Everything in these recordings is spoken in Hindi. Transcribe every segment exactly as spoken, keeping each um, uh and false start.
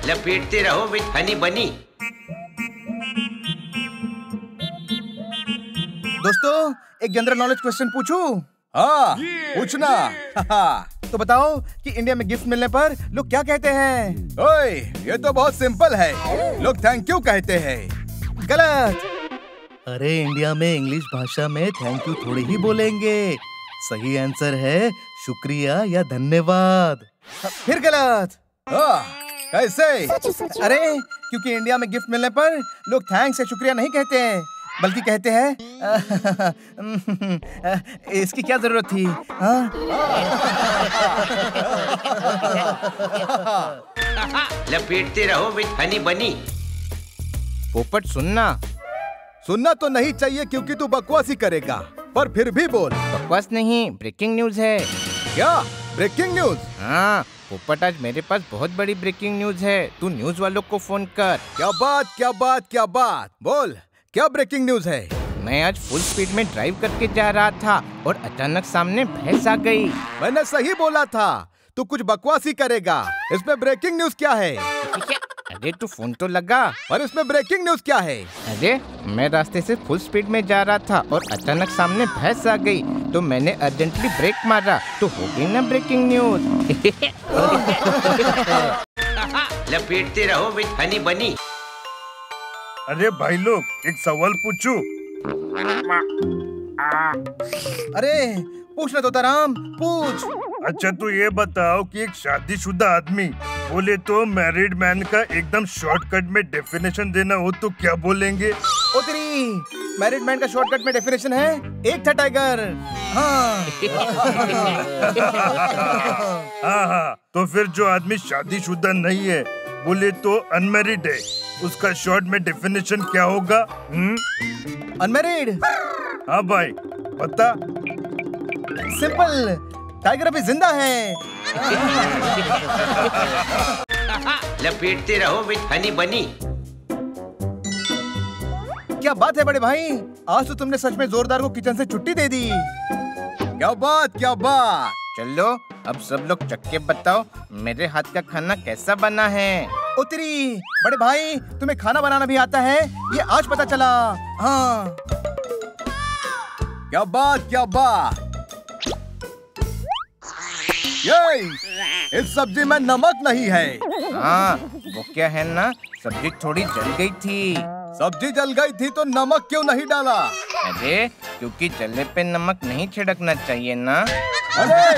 लपेटते रहो विद हनी बनी। दोस्तों एक जनरल नॉलेज क्वेश्चन पूछूं? हाँ पूछना। तो बताओ कि इंडिया में गिफ्ट मिलने पर लोग क्या कहते हैं? ओए ये तो बहुत सिंपल है, लोग थैंक यू कहते हैं। गलत। अरे इंडिया में इंग्लिश भाषा में थैंक यू थोड़ी ही बोलेंगे, सही आंसर है शुक्रिया या धन्यवाद। फिर गलत। कैसे? अरे क्योंकि इंडिया में गिफ्ट मिलने पर लोग थैंक्स या शुक्रिया नहीं कहते हैं, बल्कि कहते हैं इसकी क्या जरूरत थी? लपेटते रहो विद हनी बनी। पोपट सुनना सुनना तो नहीं चाहिए क्योंकि तू बकवास ही करेगा, पर फिर भी बोल। बकवास नहीं, ब्रेकिंग न्यूज है। क्या ब्रेकिंग न्यूज? हाँ पोपट, आज मेरे पास बहुत बड़ी ब्रेकिंग न्यूज है, तू न्यूज वालों को फोन कर। क्या बात क्या बात क्या बात, बोल क्या ब्रेकिंग न्यूज है? मैं आज फुल स्पीड में ड्राइव करके जा रहा था और अचानक सामने भैंस आ गई। मैंने सही बोला था, तू कुछ बकवास ही करेगा। इसमें ब्रेकिंग न्यूज क्या है? अरे तू फोन तो लगा। और इसमें ब्रेकिंग न्यूज क्या है? अरे मैं रास्ते से फुल स्पीड में जा रहा था और अचानक सामने भैंस आ गई, तो मैंने अर्जेंटली ब्रेक मारा, तो हो गई ना ब्रेकिंग न्यूज। लपेटते रहो विद हनी बनी। अरे भाई लोग एक सवाल पूछूं? अरे पूछना तो राम पूछ। अच्छा तो ये बताओ कि एक शादीशुदा आदमी बोले तो मैरिड मैन का एकदम शॉर्टकट में डेफिनेशन देना हो तो क्या बोलेंगे? ओ तेरी, मैरिड मैन का शॉर्टकट में डेफिनेशन है एक था टाइगर। हाँ। हाँ हाँ, तो फिर जो आदमी शादीशुदा नहीं है बोले तो अनमैरिड है, उसका शॉर्ट में डेफिनेशन क्या होगा? अनमैरिड? हाँ भाई बता। सिंपल, टाइगर अभी जिंदा है। लपेटते रहो विद हनी बनी। क्या बात है बड़े भाई, आज तो तुमने सच में जोरदार को किचन से छुट्टी दे दी। क्या बात क्या बात। चलो अब सब लोग चख के बताओ मेरे हाथ का खाना कैसा बना है। ओ तेरी, बड़े भाई तुम्हें खाना बनाना भी आता है, ये आज पता चला। हाँ क्या बात क्या बात। ये इस सब्जी में नमक नहीं है। हाँ वो क्या है ना, सब्जी थोड़ी जल गई थी। सब्जी जल गई थी तो नमक क्यों नहीं डाला? अरे क्योंकि जले पे नमक नहीं छिड़कना चाहिए ना। अरे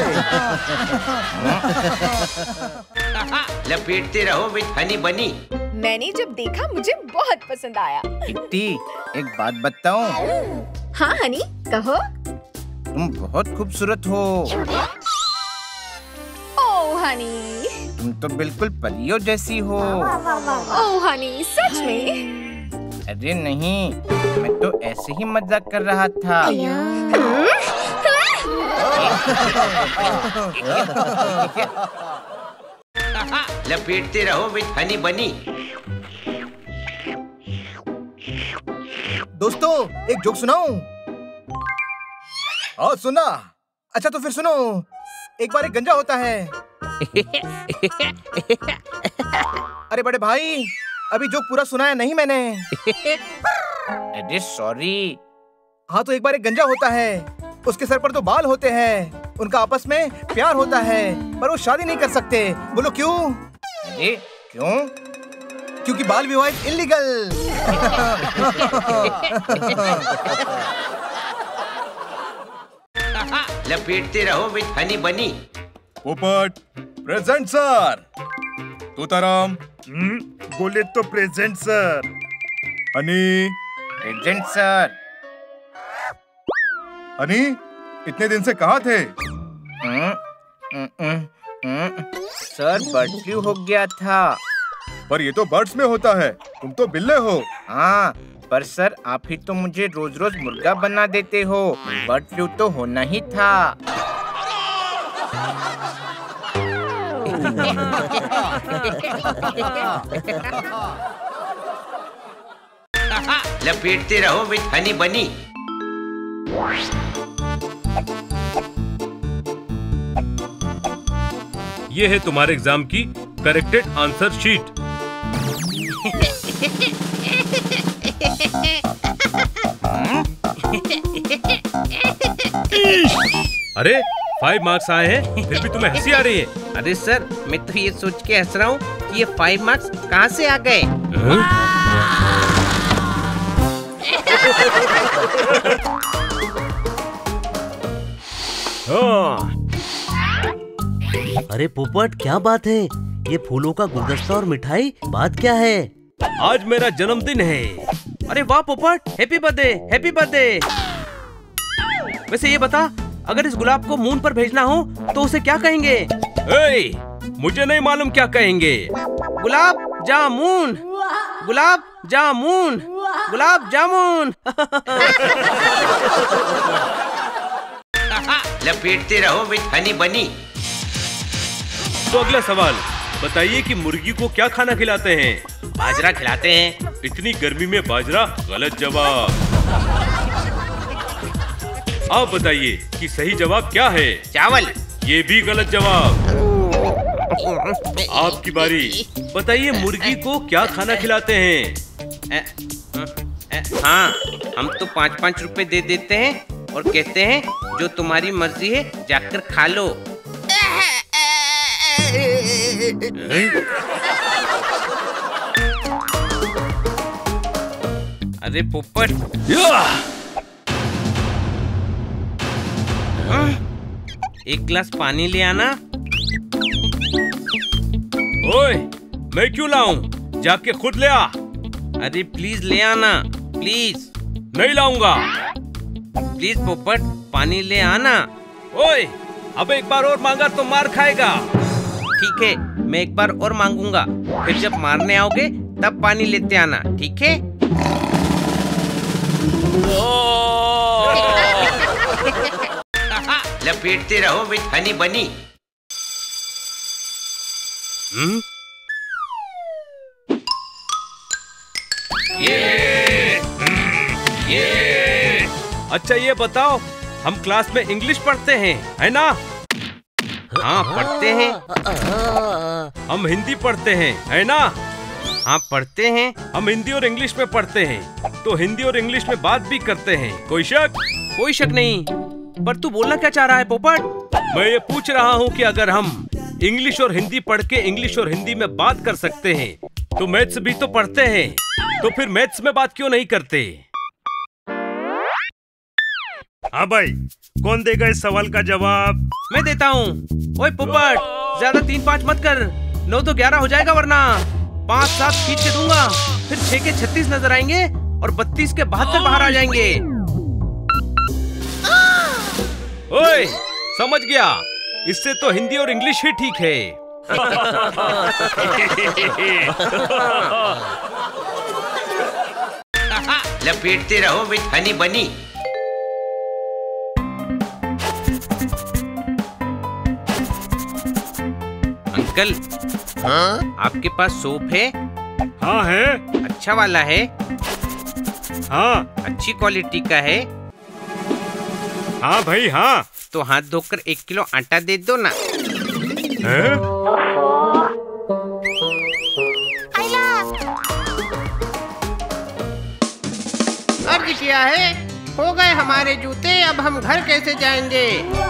लपेटते रहो विद हनी बनी। मैंने जब देखा मुझे बहुत पसंद आया। किट्टी एक बात बताऊं? हाँ हनी कहो। तुम बहुत खूबसूरत हो। ओह हनी, तुम तो बिल्कुल परियों जैसी हो। ओह हनी सच में? अरे नहीं, मैं तो ऐसे ही मजाक कर रहा था। लपेटते रहो विद हनी बनी। दोस्तों एक जोक सुनाऊं? हाँ सुना। अच्छा तो फिर सुनो। एक बार एक गंजा होता है। अरे बड़े भाई अभी जोक पूरा सुनाया नहीं मैंने। अरे सॉरी। हाँ तो एक बार एक गंजा होता है, उसके सर पर दो बाल होते हैं, उनका आपस में प्यार होता है पर वो शादी नहीं कर सकते। बोलो क्यों? अरे क्यों? क्योंकि बाल विवाह इल्लीगल। लपेटते रहो विद हनी बनी। पोपट प्रेजेंट सर। तूताराम बोले तो present sir. Honey present sir. Honey इतने दिन से कहाँ थे? हम्म, हम्म, हम्म, हम्म। सर बर्ड फ्लू हो गया था। पर ये तो बर्ड्स में होता है, तुम तो बिल्ले हो। हाँ पर सर आप ही तो मुझे रोज रोज मुर्गा बना देते हो, बर्ड फ्लू तो होना ही था। लपेटते रहो विद हनी बनी। ये है तुम्हारे एग्जाम की करेक्टेड आंसर शीट। अरे फाइव मार्क्स आए हैं, फिर भी तुम्हें हंसी आ रही है। अरे सर, मैं तो ये सोच के हंस रहा हूँ कि ये फाइव मार्क्स कहाँ से आ गए। अरे पोपट, क्या बात है? ये फूलों का गुलदस्ता और मिठाई, बात क्या है? आज मेरा जन्मदिन है। अरे वाह पोपट, हैप्पी बर्थडे, हैप्पी बर्थडे। वैसे ये बता, अगर इस गुलाब को मून पर भेजना हो तो उसे क्या कहेंगे? ए, मुझे नहीं मालूम क्या कहेंगे। गुलाब जामुन, गुलाब जामुन, गुलाब जामुन। लपेटते रहो विथ हनी बनी। तो अगला सवाल बताइए कि मुर्गी को क्या खाना खिलाते हैं? बाजरा खिलाते हैं। इतनी गर्मी में बाजरा? गलत जवाब। आप बताइए कि सही जवाब क्या है? चावल। ये भी गलत जवाब। आपकी बारी। बताइए मुर्गी को क्या खाना खिलाते हैं? ए, ए, हाँ, हम तो पाँच पाँच रुपए दे देते हैं और कहते हैं जो तुम्हारी मर्जी है जाकर खा लो। अरे पोपट, एक गिलास पानी ले आना। ओए, मैं क्यों लाऊं? जाके खुद ले आ। अरे प्लीज ले आना, प्लीज। नहीं लाऊंगा। प्लीज पोपट, पानी ले आना। ओए, अब एक बार और मांगा तो मार खाएगा। ठीक है, मैं एक बार और मांगूंगा, फिर जब मारने आओगे तब पानी लेते आना, ठीक है? लपेटते रहो विथ हनी बनी। हम्म? ये, ये। अच्छा ये बताओ, हम क्लास में इंग्लिश पढ़ते हैं, है ना? हाँ पढ़ते हैं। हम हिंदी पढ़ते हैं, है ना? हाँ पढ़ते हैं। हम हिंदी और इंग्लिश में पढ़ते हैं, तो हिंदी और इंग्लिश में बात भी करते हैं। कोई शक? कोई शक नहीं। पर तू बोलना क्या चाह रहा है पोपट? मैं ये पूछ रहा हूँ कि अगर हम इंग्लिश और हिंदी पढ़ के इंग्लिश और हिंदी में बात कर सकते हैं, तो मैथ्स भी तो पढ़ते हैं, तो फिर मैथ्स में बात क्यों नहीं करते? हाँ भाई, कौन देगा इस सवाल का जवाब? मैं देता हूँ। ओए पोपट, ज्यादा तीन पाँच मत कर, नौ तो ग्यारह हो जाएगा, वरना पाँच सात खींच के दूंगा, फिर छह के छत्तीस नजर आएंगे और बत्तीस के बहत्तर बाहर आ जाएंगे। ओए, समझ गया। इससे तो हिंदी और इंग्लिश ही ठीक है। लपेटते रहो विथ हनी बनी। अंकल, हाँ? आपके पास सोप है? हाँ है। अच्छा वाला है? हाँ। अच्छी क्वालिटी का है? हाँ भाई हाँ। तो हाथ धोकर एक किलो आटा दे दो ना। है? अर्ज किया है, हो गए हमारे जूते, अब हम घर कैसे जाएंगे?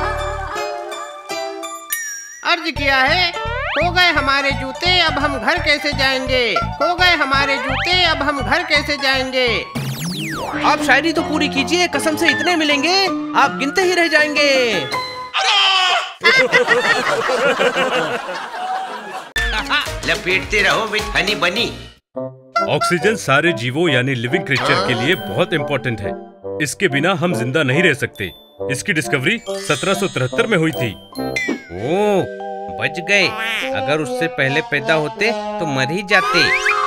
अर्ज किया है, हो गए हमारे जूते, अब हम घर कैसे जाएंगे? हो गए हमारे जूते, अब हम घर कैसे जाएंगे? आप शायरी तो पूरी कीजिए, कसम से इतने मिलेंगे आप गिनते ही रह जाएंगे। लपेटते रहो विथ हनी बनी। ऑक्सीजन सारे जीवों यानी लिविंग क्रिएचर के लिए बहुत इम्पोर्टेंट है। इसके बिना हम जिंदा नहीं रह सकते। इसकी डिस्कवरी सत्रह सौ तिहत्तर में हुई थी। ओह, बच गए। अगर उससे पहले पैदा होते तो मर ही जाते।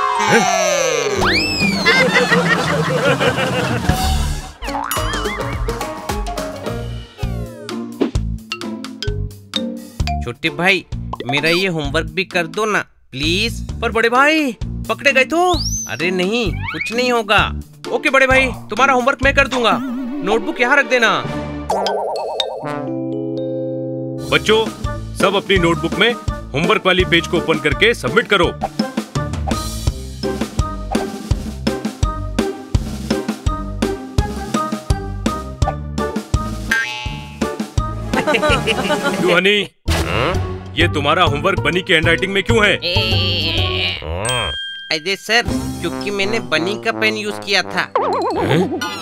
छोटे भाई, मेरा ये होमवर्क भी कर दो ना प्लीज। पर बड़े भाई, पकड़े गए तो? अरे नहीं, कुछ नहीं होगा। ओके बड़े भाई, तुम्हारा होमवर्क मैं कर दूंगा। नोटबुक यहाँ रख देना। बच्चों, सब अपनी नोटबुक में होमवर्क वाली पेज को ओपन करके सबमिट करो। क्यों हनी? ये तुम्हारा होमवर्क बनी की हैंडराइटिंग में क्यों है? अजय सर, क्योंकि मैंने बनी का पेन यूज किया था।